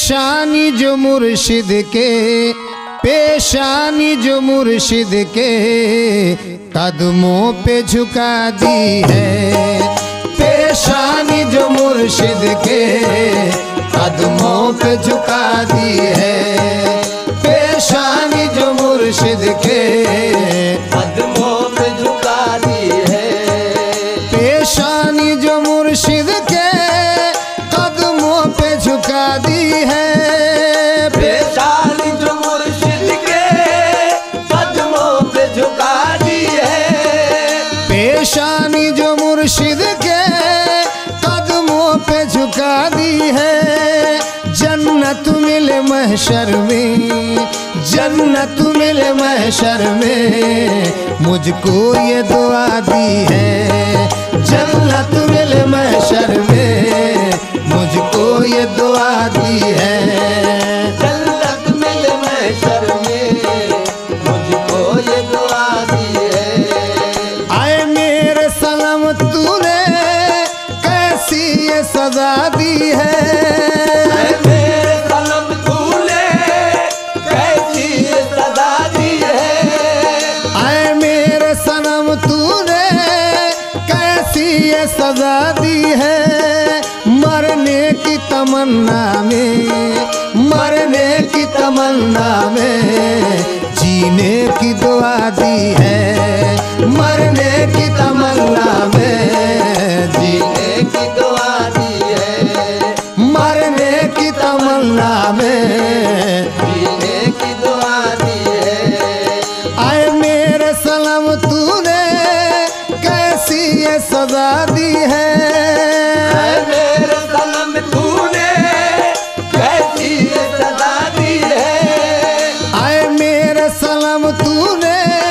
पेशानी जो मुर्शिद के, पेशानी जो मुर्शिद के कदमों पे झुका दी है। पेशानी जो मुर्शिद के कदमों पे झुका दी है। पेशानी जो मुर्शिद के कदमों पे झुका दी है। पेशानी जो मुर्शिद के कदमों पे झुका दी है। पेशानी जो मुर्शिद के कदमों पे झुका दी है। पेशानी जो मुर्शिद के कदमों पे झुका दी है। जन्नत मिले महशर में, जन्नत मिले महशर में मुझको ये दुआ दी है। जन्नत मिले महशर में मुझको ये दुआ दी है। जन्नत मिले महशर में मुझको ये दुआ दी है। आए मेरे सनम तूने कैसी ये सजा दी है। मेरे सनम तूने कैसी ये सजा दी है। आए मेरे सनम तूने कैसी ये सजा दी है। मरने की तमन्ना में, मरने की तमन्ना में जीने की दुआ दी है। मरने की तमन्ना में जीने की दुआ दी है। मरने की तमन्ना में जीने की दुआ दी है। आए मेरे सनम तूने कैसी ये सजा दी है। मेरे सनम तूने कैसी ये सजा दी है। आए मेरे सनम तूने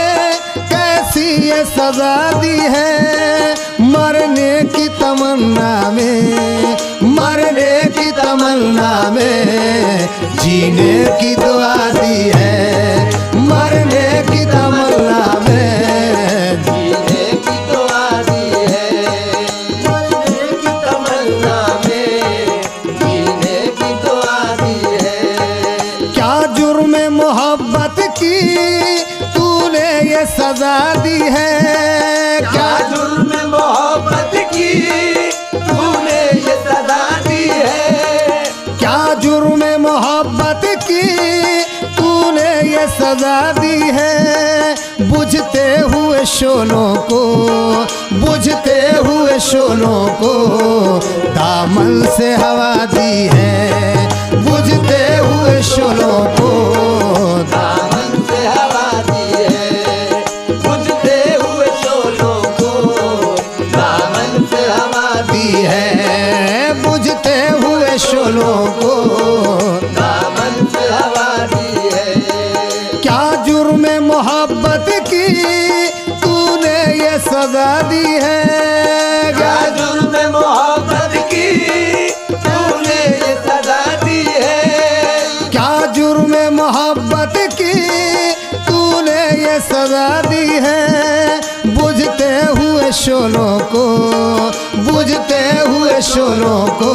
कैसी ये सजा दी है। मरने की तमन्ना में, मरने की तमन्ना में जीने की दुआ दी है। मरने की तमन्ना में जीने की दुआ दी है। मरने की तमन्ना में जीने की दुआ दी है। क्या जुर्म मोहब्बत की तूने ये सजा दी है। क्या जुर्म मोहब्बत की तूने ये सजा दी है। क्या जुर्म मोहब्बत की तूने ये सजा दी है। बुझते हुए शोलों को, बुझते हुए शोलों को दामन से हवा दी है। बुझते हुए शोलों को दामन से हवा दी है। बुझते हुए शोलों को दामन से हवा दी है। बुझते हुए शोलों को दामन से हवा दी है। क्या जुर्म मोहब्बत की तूने ये सजा दी है। क्या जुर्म मोहब्बत की तूने ये सजा दी है। क्या जुर्म मोहब्बत की तूने ये सजा दी है। बुझते हुए शोलों को, बुझते हुए शोलों को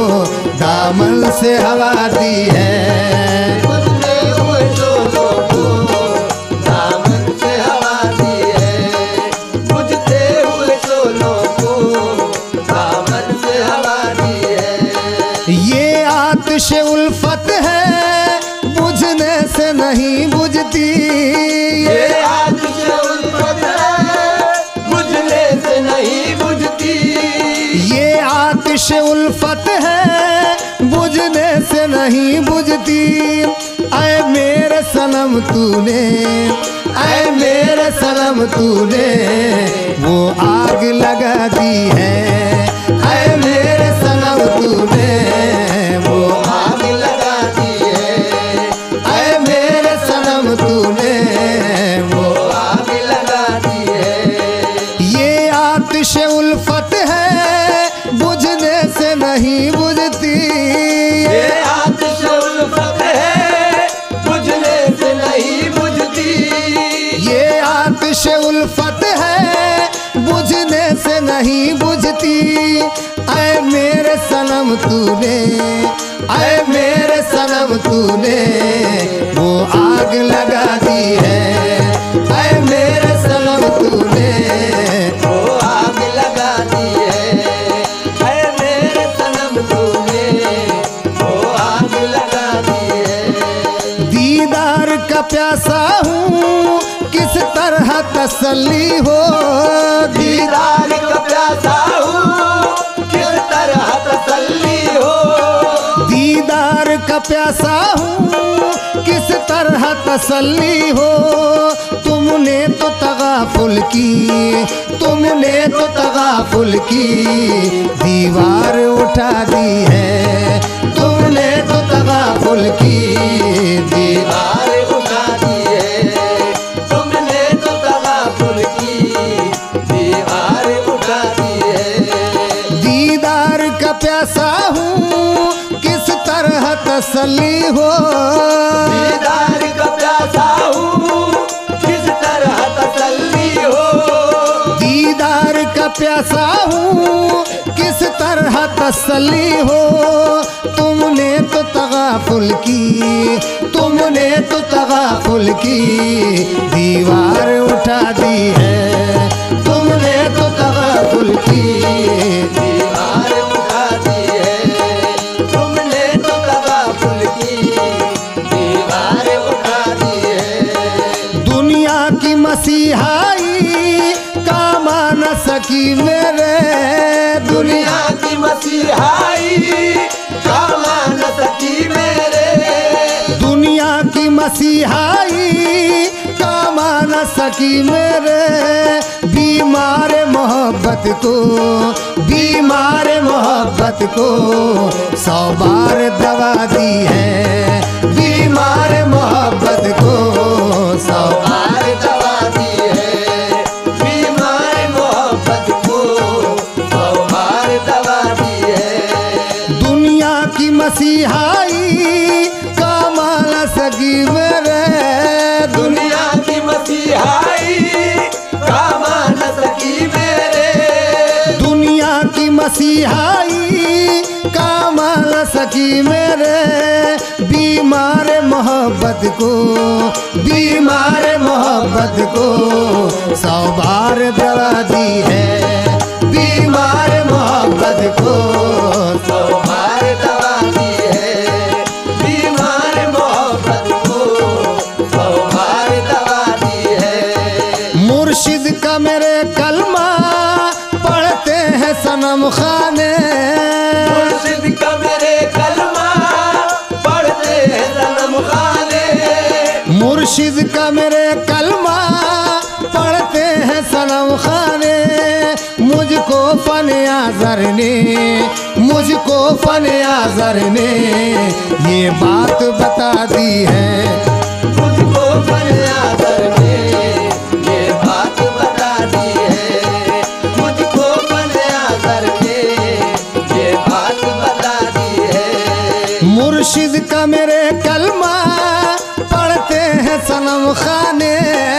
दामन से हवा दी है। बुझते हुए शोलों को दामन से हवा दी है। बुझते हुए शोलों को दामन से हवा दी है। ये आतिश उल्फत है बुझने से नहीं बुझती। ये आतिश उल्फत है बुझने से नहीं बुझती। ये आतिश उल्फत है बुझने से नहीं बुझती। ऐ मेरे सनम तूने, ऐ मेरे सनम तूने वो आग लगा दी है। ऐ मेरे सनम तूने वो आग लगा दी है। ऐ मेरे सनम तूने वो आग लगा दी है। ये आतिश उल्फत है बुझने से नहीं बुझती। ये आतिश उल्फत है बुझने से नहीं बुझती। ये आतिश उल्फत है बुझने से नहीं बुझती। ऐ मेरे सनम सनम तूने, आए मेरे सनम तूने वो आग लगा दी है। आए मेरे सनम तूने वो आग लगा दी है। आए मेरे सनम तूने वो आग लगा दी है। दीदार का प्यासा हूँ किस तरह तसल्ली हो। दीदार का प्यासा हूँ किस तरह तसल्ली हो। दीदार का प्यासा हूँ किस तरह तसल्ली हो। तुमने तो तगाफुल की, तुमने तो तगाफुल की दीवार उठा दी है। तुमने तो तगाफुल की दीवार दीवार उठा दी है। तुमने तो तगाफुल की दीवार उठा दी है। दीदार का प्यासा हूँ किस तरह तसल्ली हो। दीदार का प्यासा हूँ किस तरह तसल्ली हो। दीदार का प्यासा हूँ किस तरह तसल्ली हो। तुमने तो तगाफुल की, तुमने तो तगाफुल की दीवार उठा दी है। तुमने तो तगाफुल की दीवार उठा दी है। तुमने तो तगाफुल की दीवार उठा दी है। दुनिया की मसीहाई काम न सकी मेरे। दुनिया की मसीहाई काम न सकी मेरे। दुनिया की मसीहाई काम न सकी मेरे। बीमार मोहब्बत को, बीमार मोहब्बत को 100 बार दवा दी है। बीमार मोहब्बत को 100 बार दवा दी है। बीमार मोहब्बत को 100 बार दवा दी है। दुनिया की मसीहाई काम न सकी मेरे। दुनिया की मसीहाई काम न सकी मेरे। दुनिया की मसीहाई काम न सकी मेरे। बीमार मोहब्बत को, बीमार मोहब्बत को 100 बार दवा दी है। बीमार मोहब्बत को 100 बार दवा दी है। बीमार मोहब्बत को 100 बार दवा दी है। मुर्शिद का मेरे कलमा पढ़ते हैं सनम खाने। मुर्शिद का मेरे कलमा पढ़ते हैं सनम खाने। मुर्शिद का मेरे कलमा पढ़ते हैं सनम खाने। मुझको फन आज़र ने, मुझको फन आज़र ने ये बात बता दी है। मुझको फन आज़र ने ये बात बता दी है। मुझको फन आज़र ने ये बात बता दी है। मुर्शिद का मेरे कलमा पढ़ते हैं सनम खाने।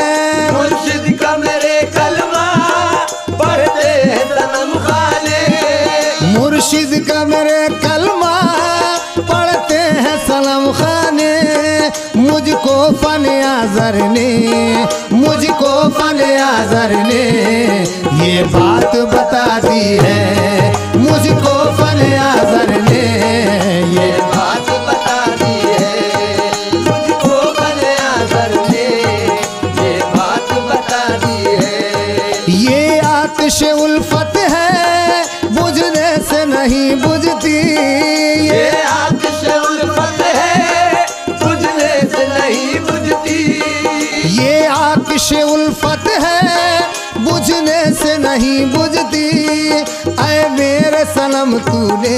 मुर्शिद का मेरे कलमा पढ़ते हैं सनम खाने। मुर्शिद का मेरे कलमा पढ़ते हैं सनम खाने। मुझको फन आज़र ने, मुझको फन आज़र ने ये बात बता दी है। मुझको फन आज़र ने ये बात बता दी है। मुझको फन आज़र ने ये बात बता दी है। ये आतिश उल्फत है बुझने से नहीं बुझती। ये आतिश उल्फत है बुझने से नहीं बुझती। ये आतिश उल्फत है बुझने से नहीं बुझती। ऐ मेरे सनम तूने,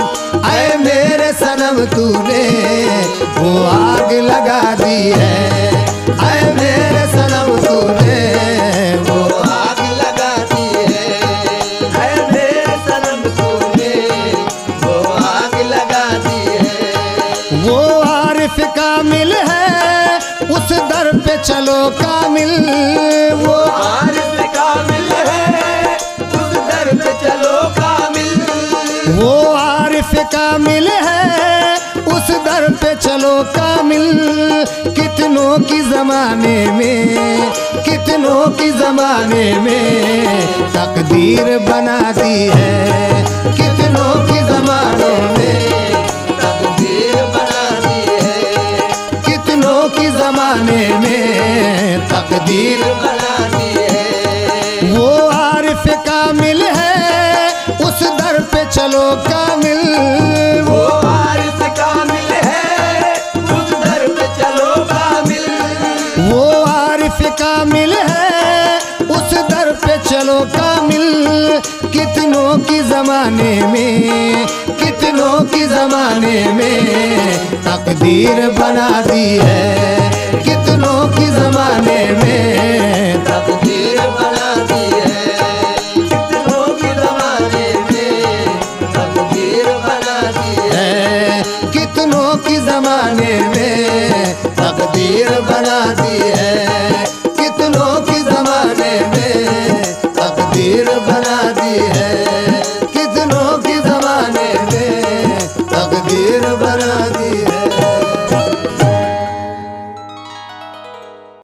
ऐ मेरे सनम तूने वो आग लगा दी है। ऐ मेरे सनम तूने वो आग लगा दी है। ऐ मेरे सनम तूने वो आग लगा दी है। वो आरिफ कामिल है उस दर पे चलो कामिल। वो आरिफ कामिल है उस दर पे चलो कामिल। वो आरिफ कामिल है उस दर पे चलो कामिल। कितनों की ज़माने में, कितनों की ज़माने में तकदीर बना दी है। कितनों की ज़मानों में तकदीर बना दी है। कितनों की ज़माने में तकदीर बना दी है। वो आरिफ कामिल है उस दर पे चलो कामिल। वो वारिस कामिल है उस दर पे चलो कामिल। वो आरिफ कामिल है उस दर पे चलो कामिल। कितनों की ज़माने में, कितनों की ज़माने में तकदीर बना दी है। कितनों की ज़माने में तकदीर बना दी है। कितनों की ज़माने में तकदीर बना दी है। कितनों की ज़माने में तकदीर बना दी है।